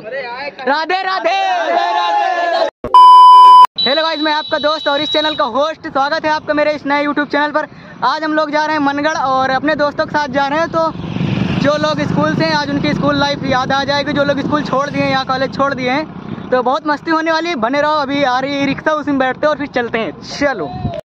Radhe Radhe. Hello guys, मैं आपका दोस्त और इस चैनल का होस्ट। स्वागत है आपका मेरे इस नए यूट्यूब चैनल पर। आज हम लोग जा रहे हैं मनगढ़ और अपने दोस्तों के साथ जा रहे हैं। तो जो लोग स्कूल से हैं आज उनकी स्कूल लाइफ याद आ जाएगी। जो लोग स्कूल छोड़ दिए हैं या कॉलेज छोड़ दिए हैं तो बहुत मस्ती होने वाली है। बने रहो, अभी आ रही है रिक्शा, उसमें बैठते और फिर चलते हैं। चलो,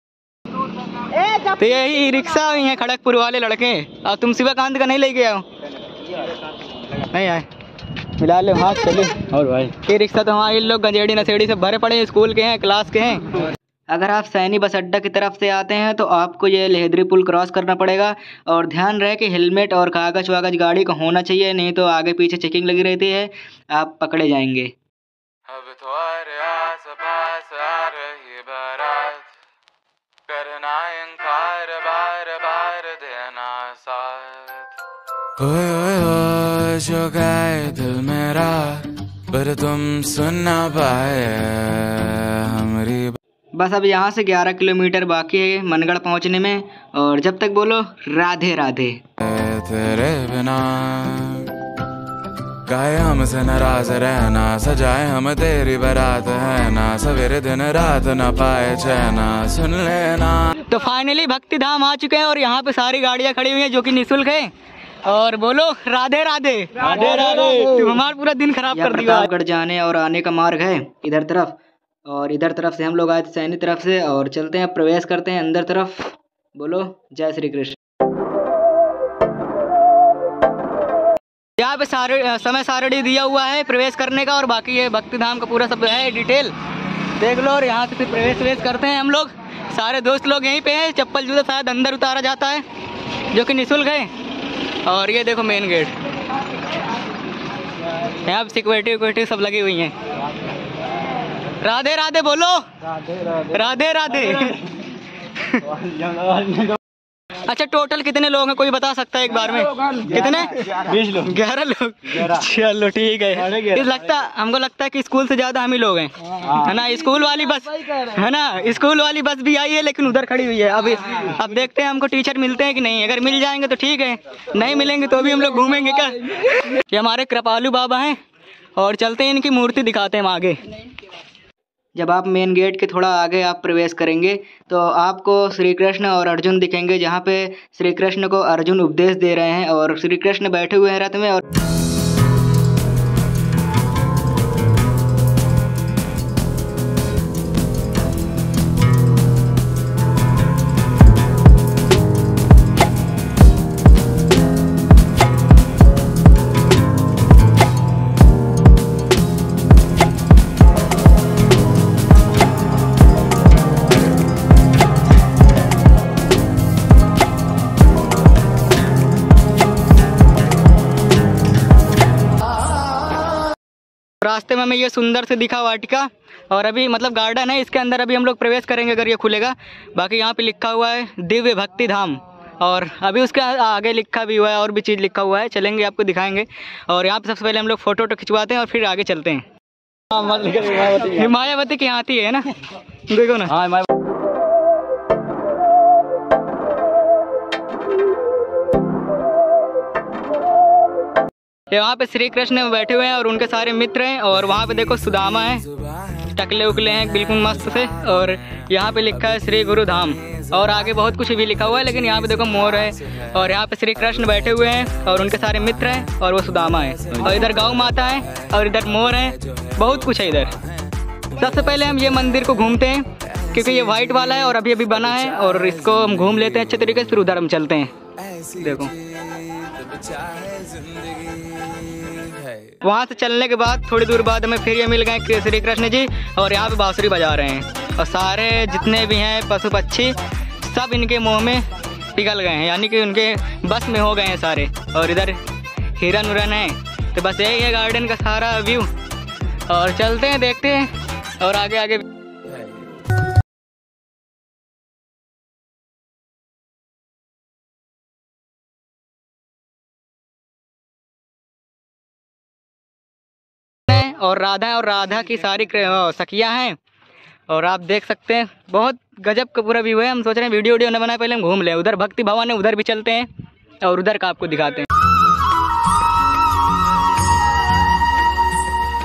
तो यही रिक्शा हुई है खड़गपुर वाले लड़के। और तुम शिवाकांत का नहीं ले गया हो? नहीं आए, मिला ले हाथ चले। और भाई ये रिक्शा तो हमारे लोग गंजेड़ी नशेड़ी से भरे पड़े, स्कूल के हैं, क्लास के हैं। अगर आप सैनी बस अड्डा की तरफ से आते हैं तो आपको ये लेहदरी पुल क्रॉस करना पड़ेगा। और ध्यान रहे कि हेलमेट और कागज वागज गाड़ी का होना चाहिए, नहीं तो आगे पीछे चेकिंग लगी रहती है, आप पकड़े जाएंगे। अब तुम्हारे आस-पास आ रही बारात, करना इंकार बार बार देना साथ। ओए ओए ओए जो गाए दिल मेरा, पर तुम सुन ना पाए हमारी। बस अब यहाँ से 11 किलोमीटर बाकी है मनगढ़ पहुँचने में। और जब तक बोलो राधे राधे। तेरे बिना गाए हमसे नाराज रहना, सजाए हम तेरी बारात है ना, सवेरे दिन रात न पाए चैना, सुन लेना। तो फाइनली भक्ति धाम आ चुके हैं और यहाँ पे सारी गाड़ियाँ खड़ी हुई हैं जो कि निःशुल्क है। और बोलो राधे राधे। राधे राधे। तुम हमारा पूरा दिन खराब कर दिया। प्रतापगढ़ जाने और आने का मार्ग है इधर तरफ, और इधर तरफ से हम लोग आए थे सैनी तरफ से। और चलते हैं, प्रवेश करते हैं अंदर तरफ। बोलो जय श्री कृष्ण। यहाँ पे समय सारणी दिया हुआ है प्रवेश करने का, और बाकी ये भक्ति धाम का पूरा सब है डिटेल देख लो। और यहाँ से फिर प्रवेश करते हैं हम लोग। सारे दोस्त लोग यहीं पे हैं। चप्पल जूता शायद अंदर उतारा जाता है जो कि निःशुल्क है। और ये देखो मेन गेट, यहाँ पे सिक्योरिटी सब लगी हुई हैं। राधे राधे बोलो। राधे राधे। अच्छा, टोटल कितने लोग हैं कोई बता सकता है एक बार में? कितने? 20 लोग। 11 लोग। चलो ठीक है। हमको लगता है कि स्कूल से ज्यादा हम ही लोग हैं, है ना। स्कूल वाली बस है ना, स्कूल वाली बस भी आई है लेकिन उधर खड़ी हुई है। अब देखते हैं हमको टीचर मिलते हैं कि नहीं। अगर मिल जाएंगे तो ठीक है, नहीं मिलेंगे तो भी हम लोग घूमेंगे क्या। ये हमारे कृपालु बाबा हैं और चलते हैं, इनकी मूर्ति दिखाते हैं हम आगे। जब आप मेन गेट के थोड़ा आगे आप प्रवेश करेंगे तो आपको श्री कृष्ण और अर्जुन दिखेंगे, जहाँ पे श्री कृष्ण को अर्जुन उपदेश दे रहे हैं और श्री कृष्ण बैठे हुए हैं रथ में। और रास्ते में हमें ये सुंदर से दिखा वाटिका, और अभी मतलब गार्डन है, इसके अंदर अभी हम लोग प्रवेश करेंगे अगर ये खुलेगा। बाकी यहाँ पे लिखा हुआ है दिव्य भक्ति धाम, और अभी उसके आगे लिखा भी हुआ है और भी चीज़ लिखा हुआ है, चलेंगे आपको दिखाएंगे। और यहाँ पे सबसे पहले हम लोग फोटो खिंचवाते हैं और फिर आगे चलते हैं। मायावती की हाथी है ना, देखो ना। यहाँ पे श्री कृष्ण बैठे हुए हैं और उनके सारे मित्र हैं। और वहाँ पे देखो सुदामा है, टकले उकले हैं बिल्कुल मस्त से। और यहाँ पे लिखा है श्री गुरु धाम, और आगे बहुत कुछ भी लिखा हुआ है, लेकिन यहाँ पे देखो मोर है। और यहाँ पे श्री कृष्ण बैठे हुए हैं और उनके सारे मित्र हैं, और वो सुदामा है। और इधर गौ माता है और इधर मोर है, बहुत कुछ है इधर। सबसे पहले हम ये मंदिर को घूमते हैं क्योंकि ये वाइट वाला है और अभी अभी बना है, और इसको हम घूम लेते हैं अच्छे तरीके से, फिर उधर हम चलते हैं। देखो वहाँ से चलने के बाद थोड़ी दूर बाद हमें फिर ये मिल गए श्री कृष्ण जी, और यहाँ पे बांसुरी बजा रहे हैं। और सारे जितने भी हैं पशु पक्षी सब इनके मुंह में पिघल गए हैं, यानी कि उनके बस में हो गए हैं सारे। और इधर हिरन उरन है। तो बस यही है गार्डन का सारा व्यू। और चलते हैं, देखते हैं और आगे आगे। और राधा की सारी सखियां हैं, और आप देख सकते हैं बहुत गजब का पूरा व्यू है। हम सोच रहे हैं वीडियो न बनाए, पहले हम घूम लें। उधर भक्ति भवन है, उधर भी चलते हैं और उधर का आपको दिखाते हैं।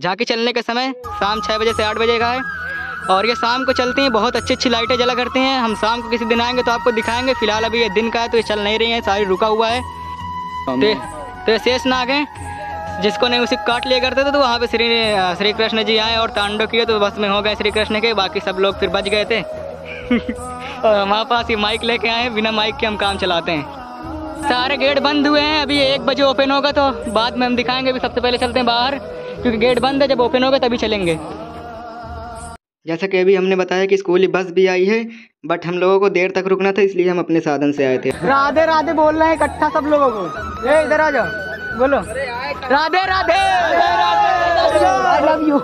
झांकी चलने का समय शाम 6 बजे से 8 बजे का है और ये शाम को चलती हैं। बहुत अच्छी अच्छी लाइटें जला करती हैं। हम शाम को किसी दिन आएंगे तो आपको दिखाएंगे। फिलहाल अभी ये दिन का है तो ये चल नहीं रही है, सारी रुका हुआ है। तो शेषनाग है, जिसको नहीं उसी काट लिया करते थे। तो वहाँ पे श्री कृष्ण जी आए और तांडव किए तो बस में हो गए श्री कृष्ण के, बाकी सब लोग फिर बच गए थे। और हमारे पास ये माइक लेके आए हैं, बिना माइक के हम काम चलाते हैं। सारे गेट बंद हुए हैं, अभी 1 बजे ओपन होगा तो बाद में हम दिखाएंगे। अभी सबसे पहले चलते हैं बाहर, क्योंकि गेट बंद है, जब ओपन होगा तभी चलेंगे। जैसा कि अभी हमने बताया कि स्कूल बस भी आई है, बट हम लोगों को देर तक रुकना था, इसलिए हम अपने साधन से आए थे। राधे राधे बोल रहे हैं इकट्ठा सब लोगों को, ये इधर आ जाओ, बोलो Radhe Radhe, I love you.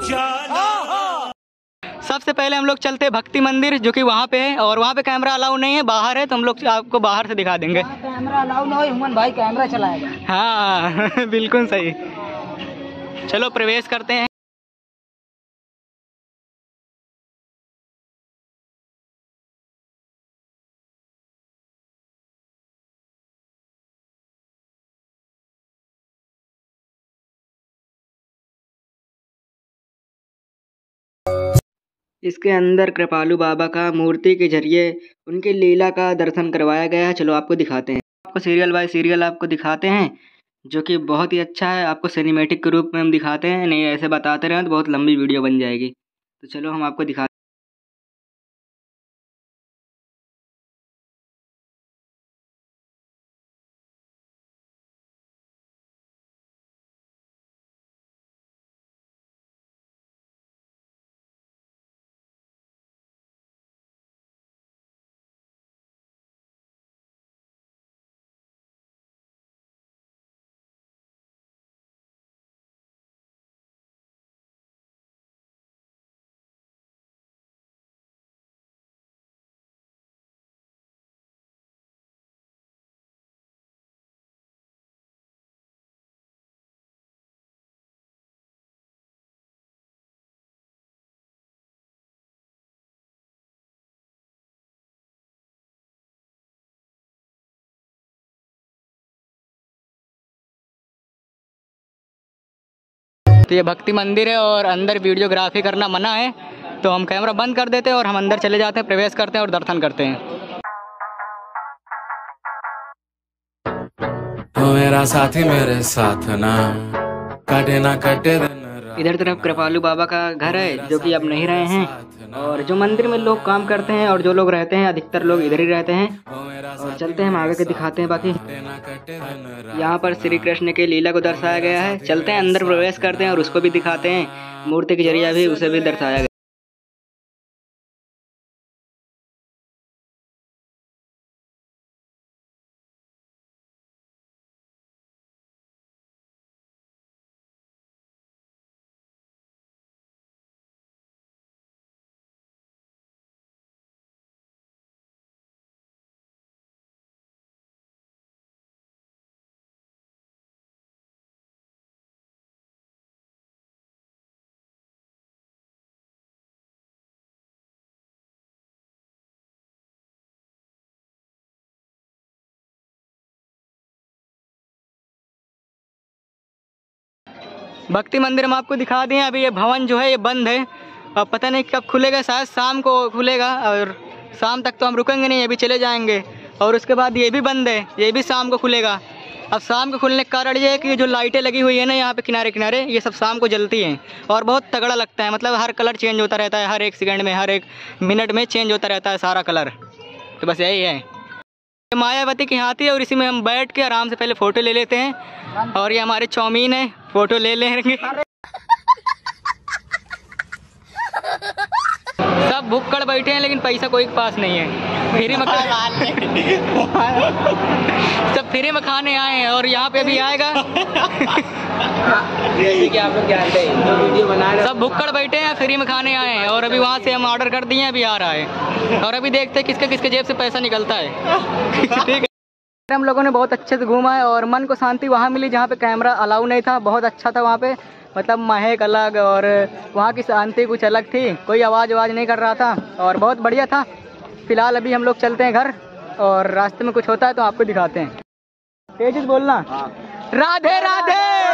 सबसे पहले हम लोग चलते हैं भक्ति मंदिर, जो कि वहाँ पे है और वहाँ पे कैमरा अलाउ नहीं है, बाहर है, तो हम लोग आपको बाहर से दिखा देंगे। कैमरा अलाउ ना हो, हुमन भाई कैमरा चलाएगा। हाँ बिल्कुल सही। चलो प्रवेश करते हैं। इसके अंदर कृपालु बाबा का मूर्ति के जरिए उनके लीला का दर्शन करवाया गया है। चलो आपको दिखाते हैं, आपको सीरियल बाय सीरियल आपको दिखाते हैं, जो कि बहुत ही अच्छा है। आपको सिनेमैटिक के रूप में हम दिखाते हैं, नहीं ऐसे बताते रहें तो बहुत लंबी वीडियो बन जाएगी। तो चलो हम आपको दिखाते हैं। तो ये भक्ति मंदिर है और अंदर वीडियोग्राफी करना मना है, तो हम कैमरा बंद कर देते हैं और हम अंदर चले जाते हैं, प्रवेश करते हैं और दर्शन करते हैं। मेरा साथी मेरे साथ ना काटे ना कटे दिन। इधर तरफ कृपालु बाबा का घर है, जो कि अब नहीं रहे हैं, और जो मंदिर में लोग काम करते हैं और जो लोग रहते हैं अधिकतर लोग इधर ही रहते हैं। और चलते हैं हम आगे के दिखाते हैं। बाकी यहाँ पर श्री कृष्ण के लीला को दर्शाया गया है। चलते हैं अंदर प्रवेश करते हैं और उसको भी दिखाते हैं, मूर्ति के जरिए भी उसे भी दर्शाया गया। भक्ति मंदिर हम आपको दिखा दिए। अभी ये भवन जो है ये बंद है, अब पता नहीं कब खुलेगा, शायद शाम को खुलेगा और शाम तक तो हम रुकेंगे नहीं, अभी चले जाएंगे। और उसके बाद ये भी बंद है, ये भी शाम को खुलेगा। अब शाम को खुलने का कारण ये है कि जो लाइटें लगी हुई है ना यहाँ पे किनारे किनारे, ये सब शाम को जलती हैं और बहुत तगड़ा लगता है। मतलब हर कलर चेंज होता रहता है, हर 1 सेकंड में, हर 1 मिनट में चेंज होता रहता है सारा कलर। तो बस यही है, मायावती की हाथी है और इसी में हम बैठ के आराम से पहले फ़ोटो ले लेते हैं। और ये हमारे चाउमीन है, फ़ोटो ले लेंगे। सब भुक्कड़ बैठे हैं लेकिन पैसा कोई के पास नहीं है। फ्री में सब फ्री में खाने आए हैं और यहाँ पे भी आएगा। जैसे कि आप लोग जानते हैं जो वीडियो बना रहे हैं, सब भुक्कड़ बैठे हैं, फ्री में खाने आए हैं। और अभी वहाँ से हम ऑर्डर कर दिए हैं, अभी आ रहा है और अभी देखते हैं किसके किसके जेब से पैसा निकलता है। ठीक है, हम लोगों ने बहुत अच्छे से घूमा है और मन को शांति वहाँ मिली जहाँ पे कैमरा अलाउ नहीं था। बहुत अच्छा था वहाँ पे, मतलब महक अलग और वहाँ की शांति कुछ अलग थी, कोई आवाज़ नहीं कर रहा था और बहुत बढ़िया था। फिलहाल अभी हम लोग चलते हैं घर और रास्ते में कुछ होता है तो आपको दिखाते हैं। तेज बोलना। राधे राधे।